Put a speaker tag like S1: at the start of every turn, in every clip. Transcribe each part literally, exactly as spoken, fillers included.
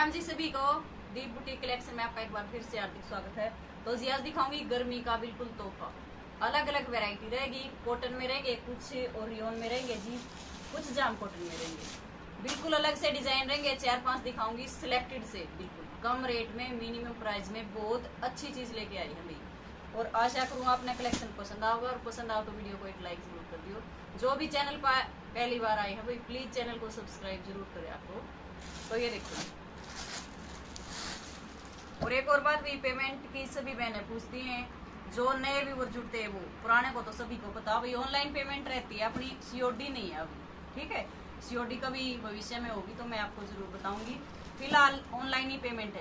S1: राम जी सभी को दीप boutique collection में आपका एक बार फिर से हार्दिक स्वागत है। तो जी आज दिखाऊंगी गर्मी का बिल्कुल तोहफा। अलग अलग वैरायटी रहेगी। कॉटन में रहेंगे कुछ और रियोन में रहेंगे जी, कुछ जाम कॉटन में रहेंगे। बिल्कुल अलग से डिजाइन रहेंगे। चार पांच दिखाऊंगी सिलेक्टेड से, बिल्कुल कम रेट में, मिनिमम प्राइस में बहुत अच्छी चीज लेके आई हमें। और आशा करूँ आपने कलेक्शन पसंद आओगा, और पसंद आओ तो वीडियो को एक लाइक जरूर कर दियो। जो भी चैनल पर पहली बार आए हैं भाई प्लीज चैनल को सब्सक्राइब जरूर करें आपको। तो ये देखो, और एक और बात भी, पेमेंट की सभी बहनें पूछती हैं। जो नए व्यूअर जुड़ते हैं वो, पुराने को तो सभी को पता भाई ऑनलाइन पेमेंट रहती है अपनी, सीओडी नहीं है अभी, ठीक है। सीओडी कभी भविष्य में होगी तो मैं आपको जरूर बताऊंगी, फिलहाल ऑनलाइन ही पेमेंट है।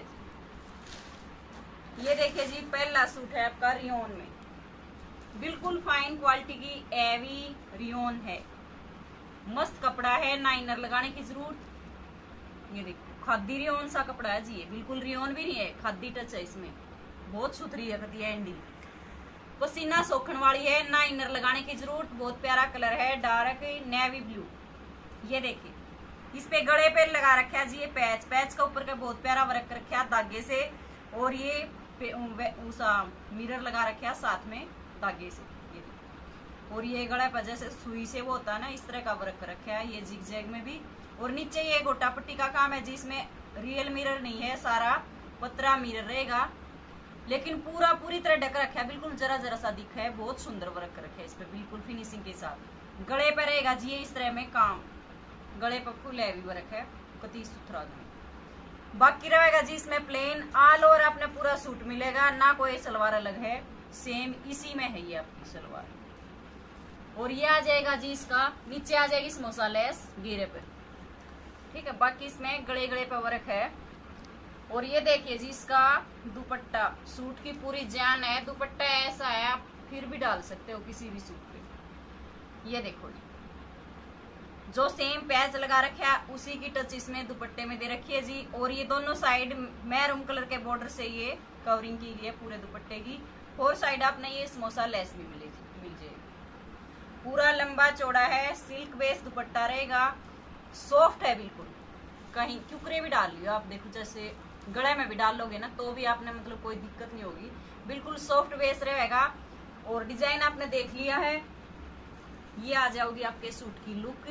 S1: ये देखिए जी, पहला सूट है आपका रियोन में, बिल्कुल फाइन क्वालिटी की एवी रियोन है। मस्त कपड़ा है, ना इनर लगाने की जरूरत। ये देखो खादी रियोन सा कपड़ा है जी, ये बिल्कुल रियोन भी नहीं है, खादी टच है इसमें, बहुत सुथरी है कती एंडी। पसीना सोखन वाली है, ना इनर लगाने की जरूरत। बहुत प्यारा कलर है, डार्क नेवी ब्लू। ये देखिए इस पे गले पे लगा रखा है जी ये पैच, पैच का ऊपर का बहुत प्यारा वर्क रखा है धागे से, और ये उसा मिरर लगा रखा है साथ में धागे से। ये और ये गला पर जैसे सुई से वो होता है ना, इस तरह का वर्क रखा है ये जिग जैग में भी। और नीचे ये गोटा पट्टी का काम है जिसमें रियल मिरर नहीं है, सारा पतरा मिरर रहेगा, लेकिन पूरा पूरी तरह ढक रखा है, बिल्कुल जरा जरा सा दिखा है। बहुत सुंदर वर्क रखा है इस पे, बिल्कुल फिनिशिंग के साथ। गले पे रहेगा जी ये इस तरह में काम, गले पर फुल हैवी वर्क है, कति सुथरा। बाकी रहेगा जी इसमें प्लेन ऑल ओवर अपने पूरा सूट मिलेगा, ना कोई सलवार अलग है, सेम इसी में है ये आपकी सलवार। और ये आ जाएगा जी इसका, नीचे आ जाएगी समोसा लेस घेरे पे, ठीक है। बाकी इसमें गड़े गड़े पे वर्क है। और ये देखिए जी इसका दुपट्टा, सूट की पूरी जान है। दुपट्टा ऐसा है आप फिर भी डाल सकते हो किसी भी सूट पे। ये देखो जी, जो सेम पैच लगा रखा है उसी की टच इसमें दुपट्टे में दे रखी है जी। और ये दोनों साइड मैरून कलर के बॉर्डर से ये कवरिंग की गई है पूरे दुपट्टे की। और साइड आपने ये समोसा लेस भी मिलेगी, मिल जाएगी। पूरा लंबा चौड़ा है, सिल्क बेस दुपट्टा रहेगा, सॉफ्ट है बिल्कुल। कहीं क्यूकरे भी डाल लियो आप, देखो जैसे गले में भी डाल लोगे ना तो भी आपने मतलब कोई दिक्कत नहीं होगी, बिल्कुल सॉफ्ट बेस रहेगा। और डिजाइन आपने देख लिया है, ये आ जाओगी आपके सूट की लुक।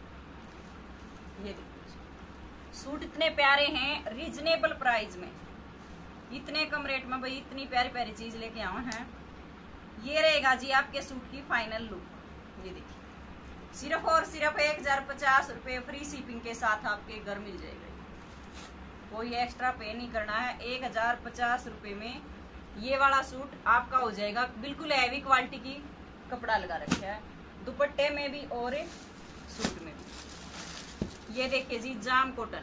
S1: ये देखिए सूट इतने प्यारे हैं, रीजनेबल प्राइस में, इतने कम रेट में भाई इतनी प्यारी प्यारी चीज लेके आए हैं। ये रहेगा जी आपके सूट की फाइनल लुक। ये देखिए सिर्फ और सिर्फ एक हजार पचास रुपए फ्री शिपिंग के साथ आपके घर मिल जाएगा। कोई एक्स्ट्रा पे नहीं करना है, एक हजार पचास रुपए में ये वाला सूट आपका हो जाएगा। बिल्कुल हैवी क्वालिटी की कपड़ा लगा रखा है, दुपट्टे में भी और सूट में भी। ये देखिए जी जाम कॉटन,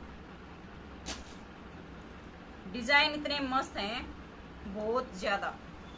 S1: डिजाइन इतने मस्त हैं बहुत ज्यादा।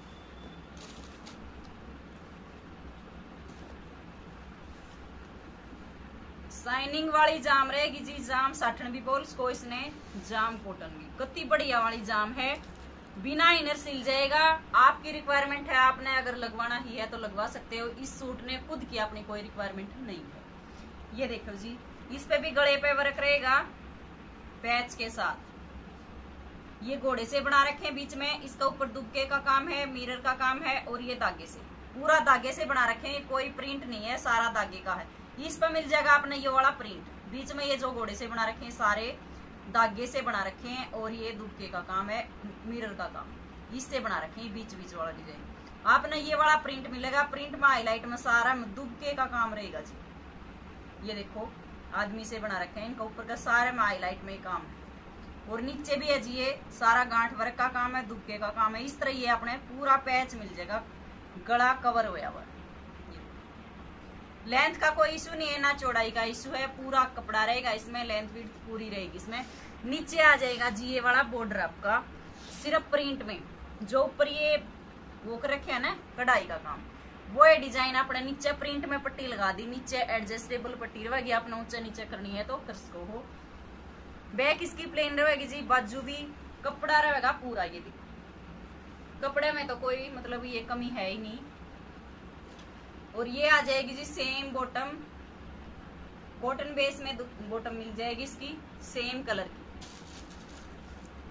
S1: शाइनिंग वाली जाम रहेगी जी, जाम साठन भी बोल इसको इसने, जाम कॉटन भी कत्ती बढ़िया वाली जाम है, बिना इनर सिल जाएगा। आपकी रिक्वायरमेंट है, आपने अगर लगवाना ही है तो लगवा सकते हो। इस सूट ने खुद की अपनी कोई रिक्वायरमेंट नहीं है। ये देखो जी इस पे भी गले पे वर्क रहेगा पैच के साथ। ये घोड़े से बना रखे हैं बीच में, इसका ऊपर दुबके का काम है, मिरर का काम है, और ये धागे से, पूरा धागे से बना रखे हैं, कोई प्रिंट नहीं है, सारा धागे का है। इस पर मिल जाएगा आपने ये वाला प्रिंट, बीच में ये जो घोड़े से बना रखे हैं सारे धागे से बना रखे हैं, और ये दुबके का काम है, मिरर का काम इससे बना रखे हैं, बीच बीच वाला डिजाइन। आपने ये वाला प्रिंट मिलेगा, प्रिंट में हाईलाइट में सारा दुबके का काम रहेगा जी। ये देखो आदमी से बना रखे हैं, इनका ऊपर का सारे में हाईलाइट में काम है। और नीचे भी है जी ये सारा गांठ वर्क का काम है, दुबके का काम है। इस तरह ये अपने पूरा पैच मिल जाएगा, गला कवर हुआ हुआ। लेंथ का कोई इशू नहीं है, ना चौड़ाई का इशू है, पूरा कपड़ा रहेगा इसमें, लेंथ विड्थ पूरी रहेगी इसमें। नीचे आ जाएगा जी ये वाला बॉर्डर आपका सिर्फ प्रिंट में, जो ऊपर ये वो कर रखे है ना कढ़ाई का काम, वो ये डिजाइन अपने नीचे प्रिंट में पट्टी लगा दी, नीचे एडजस्टेबल पट्टी रहेगी, आपने ऊंचा नीचे करनी है तो कर सको हो। बैक इसकी प्लेन रहेगी जी, बाजू भी कपड़ा रहेगा पूरा। ये भी कपड़े में तो कोई मतलब ये कमी है ही नहीं। और ये आ जाएगी जी सेम बॉटम, कॉटन बेस में बॉटम मिल जाएगी इसकी सेम कलर की।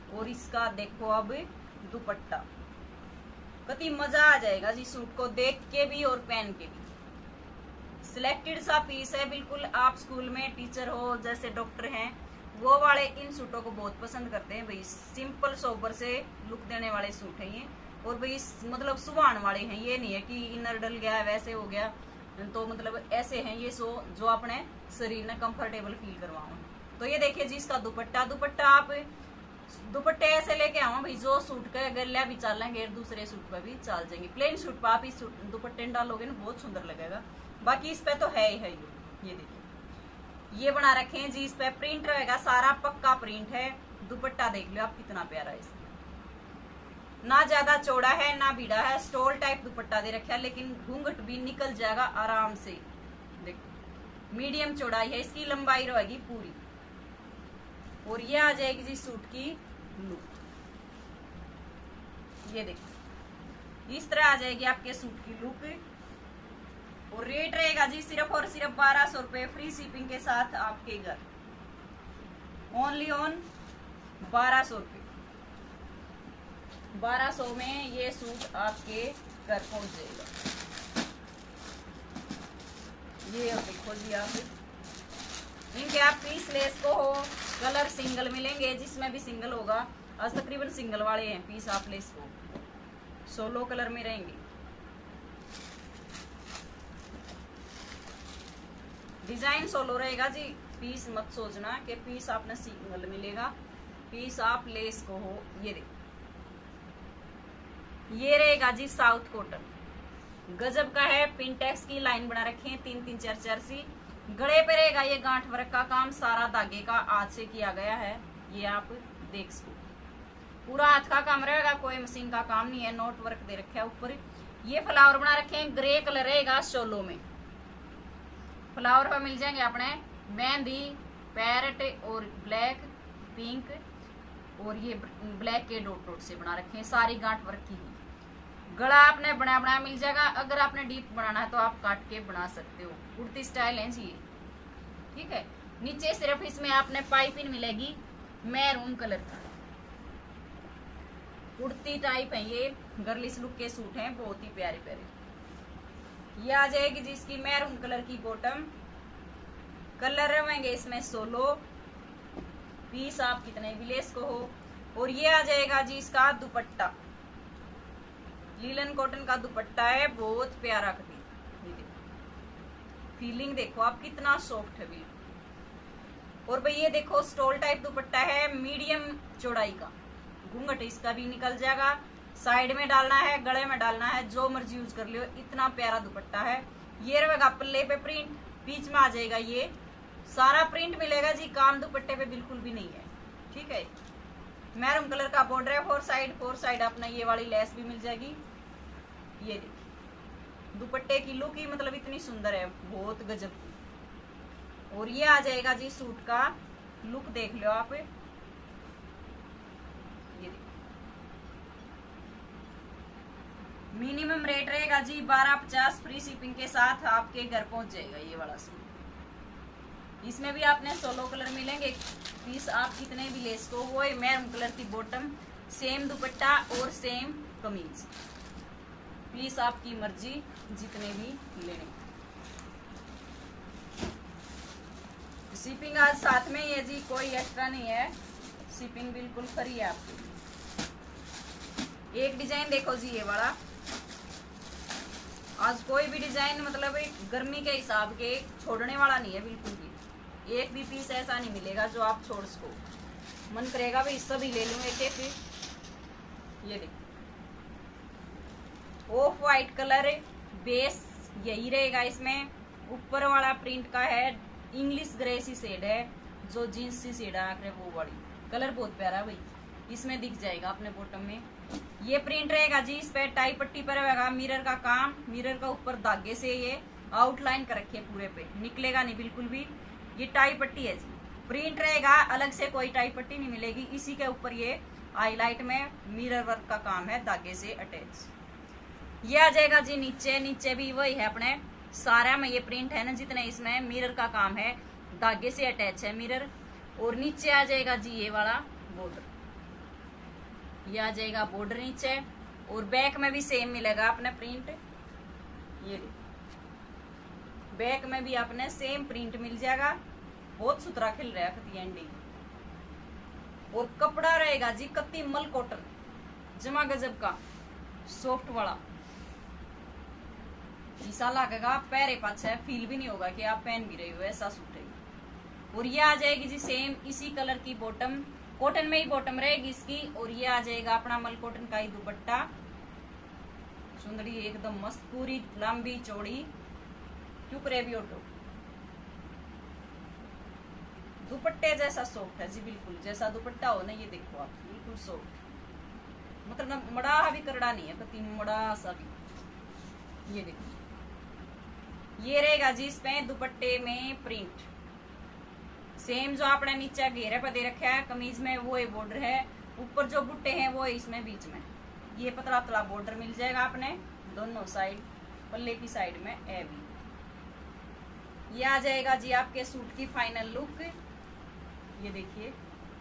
S1: और इसका देखो अब दुपट्टा, कति मजा आ जाएगा जी सूट को देख के भी और पहन के भी। सिलेक्टेड सा पीस है, बिल्कुल आप स्कूल में टीचर हो, जैसे डॉक्टर हैं, वो वाले इन सूटों को बहुत पसंद करते हैं भाई। सिंपल सोबर से लुक देने वाले सूट हैं ये, और भाई मतलब सुभान वाले हैं। ये नहीं है कि इनर डल गया वैसे हो गया, तो मतलब ऐसे हैं ये सो जो अपने शरीर में कंफर्टेबल फील करवाओ। तो ये देखिए जी इसका दुपट्टा, दुपट्टा आप दुपट्टे ऐसे लेके आओ भाई जो सूट का गलिया भी चल लेंगे, दूसरे सूट पे भी चल जाएंगे। प्लेन सूट पे आप इस दुपट्टे डालोगे ना बहुत सुंदर लगेगा। बाकी इस पे तो है ही है ये ये देखिए ये बना रखे हैं जी, इस पे प्रिंट रहेगा, सारा पक्का प्रिंट है। दुपट्टा देख लो आप कितना प्यारा है, इसमें ना ज्यादा चौड़ा है ना बीड़ा है, स्टोल टाइप दुपट्टा दे रखा है, लेकिन घूंघट भी निकल जाएगा आराम से। देखो मीडियम चौड़ाई है, इसकी लंबाई रहेगी पूरी। और ये आ जाएगी जी सूट की लुक, ये देखो इस तरह आ जाएगी आपके सूट की लुक। और रेट रहेगा जी सिर्फ और सिर्फ बारह सौ रुपए फ्री शिपिंग के साथ आपके घर, ओनली ऑन बारह सौ रुपए। बारह सौ में ये सूट आपके घर पहुंच जाएगा। ये देखो जी आप इनके आप पीस लेस को हो, कलर सिंगल मिलेंगे, जिसमें भी सिंगल होगा। आज तकरीबन सिंगल वाले हैं पीस आप लेस को, सोलो कलर में रहेंगे। डिजाइन सोलो रहेगा जी, पीस मत सोचना कि पीस आपने सिंगल मिलेगा, पीस आप लेस को हो। ये देखो ये रहेगा जी साउथ कॉटन, गजब का है। पिंटेक्स की लाइन बना रखे हैं तीन तीन चार चार सी। गले पे रहेगा ये गांठ वर्क का काम, सारा धागे का हाथ से किया गया है। ये आप देख सको पूरा हाथ का काम रहेगा, कोई मशीन का काम नहीं है। नोट वर्क दे रखा है ऊपर। ये फ्लावर बना रखे हैं, ग्रे कलर रहेगा शोलो में। फ्लावर पर मिल जाएंगे अपने मेहंदी, पैरेट और ब्लैक, पिंक, और ये ब्लैक के डॉट डॉट से बना रखे हैं, सारी गांठ वर्क की। गला आपने बना बनाया मिल जाएगा, अगर आपने डीप बनाना है तो आप काट के बना सकते हो। कुर्ती स्टाइल है जी, ठीक है। नीचे सिर्फ इसमें आपने पाइपिंग मिलेगी मैरून कलर का, कुर्ती टाइप है ये, गर्लिश लुक के सूट हैं, बहुत ही प्यारे प्यारे। ये आ जाएगी जी इसकी मैरून कलर की बॉटम, कलर रहेंगे इसमें सोलो, पीस आप कितने भी लेस को हो। और ये आ जाएगा जी इसका दुपट्टा, लीलन कॉटन का दुपट्टा है, बहुत प्यारा कभी। फीलिंग देखो आप कितना सॉफ्ट है बिल्कुल। और भाई ये देखो स्टोल टाइप दुपट्टा है, मीडियम चौड़ाई का, घूंघट इसका भी निकल जाएगा। साइड में डालना है, गले में डालना है, जो मर्जी यूज कर लियो, इतना प्यारा दुपट्टा है। ये रहेगा पल्ले पे प्रिंट, बीच में आ जाएगा ये सारा प्रिंट मिलेगा जी, काम दुपट्टे पे बिल्कुल भी नहीं है, ठीक है। मैरून कलर का बॉर्डर है, फोर साइड फोर साइड अपना ये वाली लेस भी मिल जाएगी। ये देखिए दुपट्टे की लुक ही मतलब इतनी सुंदर है, बहुत गजब की। और ये आ जाएगा जी सूट का लुक, देख लो आप। ये देखिए मिनिमम रेट रहेगा जी बारह पचास, फ्री शिपिंग के साथ आपके घर पहुंच जाएगा ये वाला सूट। इसमें भी आपने सोलो कलर मिलेंगे, पीस आप कितने भी लेस को वो मैरून कलर की बॉटम, सेम दुपट्टा और सेम कमीज, पीस आपकी मर्जी जितने भी लेने। शिपिंग आज साथ में ही है जी, कोई एक्स्ट्रा नहीं है, शिपिंग बिल्कुल फ्री है आपकी। एक डिजाइन देखो जी ये वाला, आज कोई भी डिजाइन मतलब गर्मी के हिसाब के छोड़ने वाला नहीं है बिल्कुल भी। एक भी पीस ऐसा नहीं मिलेगा जो आप छोड़ सको, मन करेगा भाई सभी ले लूं एक एक। ये देखो ऑफ वाइट कलर बेस यही रहेगा, इसमें ऊपर वाला प्रिंट का है इंग्लिश ग्रे सी शेड है, जो जीन्स सी शेड है वो वाली कलर बहुत प्यारा भाई, इसमें दिख जाएगा अपने बॉटम में। ये प्रिंट रहेगा जी, इस पे टाई पट्टी पर रहेगा मिरर का काम, मिरर का ऊपर धागे से ये आउटलाइन कर रखे पूरे पे, निकलेगा नहीं बिल्कुल भी। ये टाई पट्टी है जी, प्रिंट रहेगा, अलग से कोई टाई पट्टी नहीं मिलेगी। इसी के ऊपर ये हाईलाइट में मिरर वर्क का काम है धागे से अटैच। ये आ जाएगा जी नीचे, नीचे भी वही है अपने सारा में ये प्रिंट है ना, जितने इसमें मिरर का काम है, धागे से अटैच है मिरर। और नीचे आ जाएगा जी ये वाला बॉर्डर, ये आ जाएगा बॉर्डर नीचे, और बैक में भी सेम मिलेगा अपने प्रिंट। ये बैक में भी अपने सेम प्रिंट मिल जाएगा। बहुत सुथरा खिल रहा है कती एंडी। और कपड़ा रहेगा जी कत्ती मल कॉटन, जमा गजब का सॉफ्ट वाला। ऐसा लगेगा पैरे पाछे फील भी नहीं होगा कि आप पहन भी रहे हो, ऐसा सूट है। और ये आ जाएगी जी सेम इसी कलर की बॉटम, कॉटन में ही बॉटम रहेगी इसकी। और ये आ जाएगा अपना मल कॉटन का ही दुपट्टा, सुंदरी एकदम मस्त, पूरी लंबी चौड़ी, क्यों करे भी ऑटो। दुपट्टे जैसा सॉफ्ट है जी, बिल्कुल जैसा दुपट्टा हो ना, ये देखो आप, बिल्कुल सॉफ्ट, मतलब मड़ा भी करड़ा नहीं है, कति मड़ा सा भी। ये देखो, ये रहेगा जी इसमें दुपट्टे में प्रिंट सेम जो आपने नीचे घेरे पर दे रखा है कमीज में, वो बॉर्डर है। ऊपर जो बुट्टे हैं वो इसमें बीच में ये पतला पतला बॉर्डर मिल जाएगा आपने दोनों साइड, पल्ले की साइड में ए भी। ये आ जाएगा जी आपके सूट की फाइनल लुक। ये देखिए,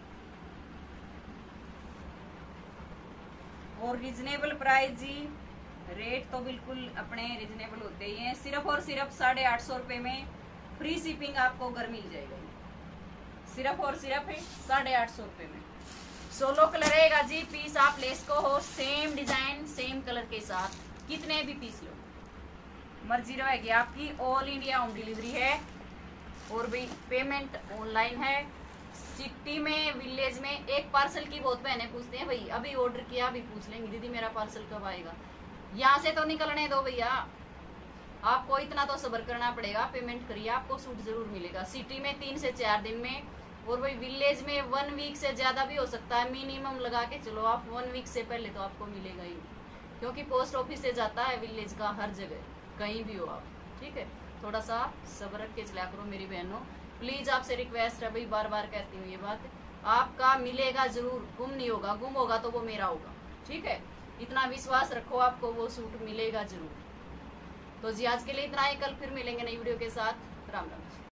S1: और रिजनेबल प्राइस जी, रेट तो बिल्कुल अपने रिजनेबल होते ही हैं। सिर्फ और सिर्फ साढ़े आठ सौ रुपए में फ्री शिपिंग आपको घर मिल जाएगा, सिर्फ और सिर्फ साढ़े आठ सौ रुपए में। सोलो कलर रहेगा जी, पीस आप लेस को हो सेम डिजाइन सेम कलर के साथ, कितने भी पीस लो, मर्जी रहेगी आपकी। ऑल इंडिया होम डिलीवरी है, और भी पेमेंट ऑनलाइन है। सिटी में विलेज में एक पार्सल की बहुत बहने पूछते हैं, भाई अभी ऑर्डर किया अभी पूछ लेंगे दीदी मेरा पार्सल कब आएगा। यहाँ से तो निकलने दो भैया, आपको इतना तो सब्र करना पड़ेगा, पेमेंट करिए आपको सूट जरूर मिलेगा। सिटी में तीन से चार दिन में, और भाई विलेज में वन वीक से ज्यादा भी हो सकता है, मिनिमम लगा के चलो आप, वन वीक से पहले तो आपको मिलेगा ही, क्योंकि पोस्ट ऑफिस से जाता है विलेज का हर जगह, कहीं भी हो आप, ठीक है। थोड़ा सा सब्र रख के चला करो मेरी बहनों, प्लीज आपसे रिक्वेस्ट है भाई, बार बार कहती हूँ ये बात, आपका मिलेगा जरूर, गुम नहीं होगा, गुम होगा तो वो मेरा होगा, ठीक है। इतना विश्वास रखो, आपको वो सूट मिलेगा जरूर। तो जी आज के लिए इतना ही, कल फिर मिलेंगे नई वीडियो के साथ। राम राम।